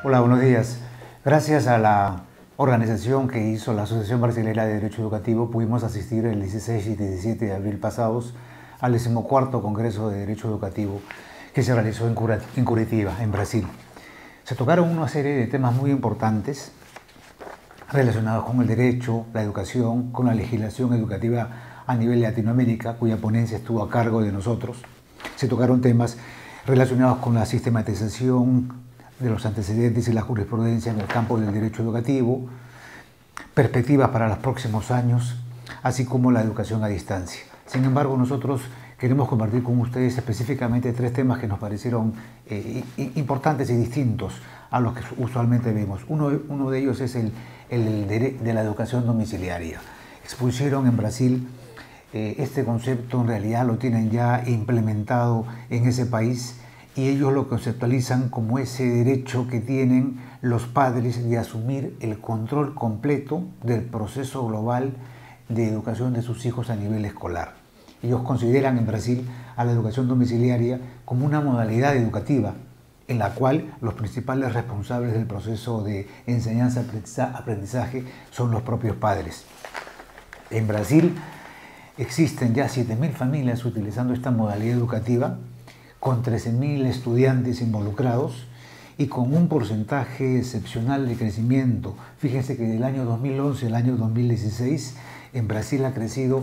Hola, buenos días. Gracias a la organización que hizo la Asociación Brasileña de Derecho Educativo, pudimos asistir el 16 y 17 de abril pasados al 14º Congreso de Derecho Educativo que se realizó en Curitiba, en Brasil. Se tocaron una serie de temas muy importantes relacionados con el derecho, la educación, con la legislación educativa a nivel de Latinoamérica, cuya ponencia estuvo a cargo de nosotros. Se tocaron temas relacionados con la sistematización de los antecedentes y la jurisprudencia en el campo del derecho educativo, perspectivas para los próximos años, así como la educación a distancia. Sin embargo, nosotros queremos compartir con ustedes específicamente tres temas que nos parecieron importantes y distintos a los que usualmente vemos. Uno de ellos es el de la educación domiciliaria. Expusieron en Brasil este concepto, en realidad lo tienen ya implementado en ese país, y ellos lo conceptualizan como ese derecho que tienen los padres de asumir el control completo del proceso global de educación de sus hijos a nivel escolar. Ellos consideran en Brasil a la educación domiciliaria como una modalidad educativa en la cual los principales responsables del proceso de enseñanza-aprendizaje son los propios padres. En Brasil existen ya 7.000 familias utilizando esta modalidad educativa, con 13.000 estudiantes involucrados y con un porcentaje excepcional de crecimiento. Fíjense que del año 2011 al año 2016 en Brasil ha crecido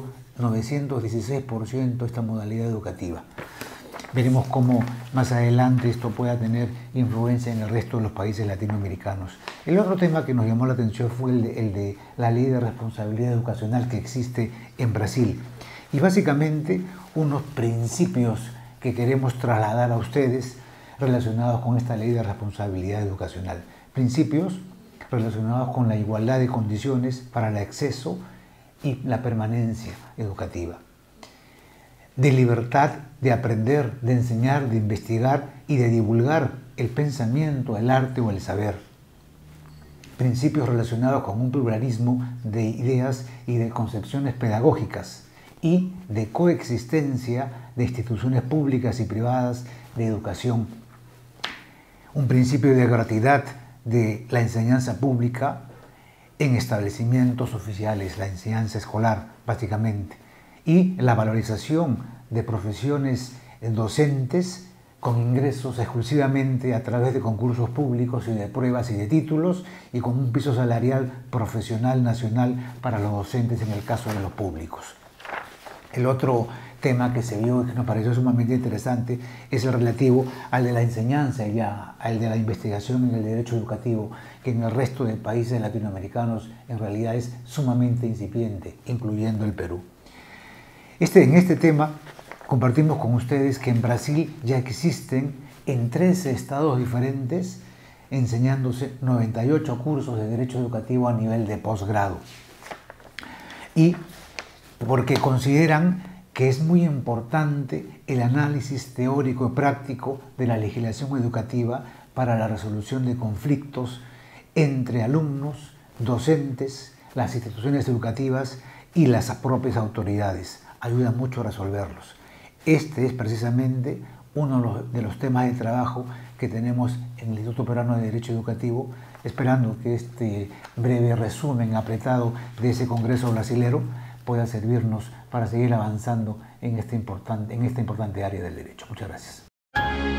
916% esta modalidad educativa. Veremos cómo más adelante esto pueda tener influencia en el resto de los países latinoamericanos. El otro tema que nos llamó la atención fue el de la ley de responsabilidad educacional que existe en Brasil. Y básicamente unos principios que queremos trasladar a ustedes relacionados con esta ley de responsabilidad educacional. Principios relacionados con la igualdad de condiciones para el acceso y la permanencia educativa. De libertad de aprender, de enseñar, de investigar y de divulgar el pensamiento, el arte o el saber. Principios relacionados con un pluralismo de ideas y de concepciones pedagógicas y de coexistencia de instituciones públicas y privadas de educación. Un principio de gratuidad de la enseñanza pública en establecimientos oficiales, la enseñanza escolar básicamente, y la valorización de profesiones docentes con ingresos exclusivamente a través de concursos públicos y de pruebas y de títulos, y con un piso salarial profesional nacional para los docentes en el caso de los públicos. El otro tema que se vio y que nos pareció sumamente interesante es el relativo al de la enseñanza y al de la investigación en el derecho educativo, que en el resto de países latinoamericanos en realidad es sumamente incipiente, incluyendo el Perú. En este tema compartimos con ustedes que en Brasil ya existen en 13 estados diferentes enseñándose 98 cursos de derecho educativo a nivel de posgrado. Y porque consideran que es muy importante el análisis teórico y práctico de la legislación educativa para la resolución de conflictos entre alumnos, docentes, las instituciones educativas y las propias autoridades. Ayuda mucho a resolverlos. Este es precisamente uno de los temas de trabajo que tenemos en el Instituto Peruano de Derecho Educativo, esperando que este breve resumen apretado de ese Congreso brasilero pueda servirnos para seguir avanzando en esta importante área del derecho. Muchas gracias.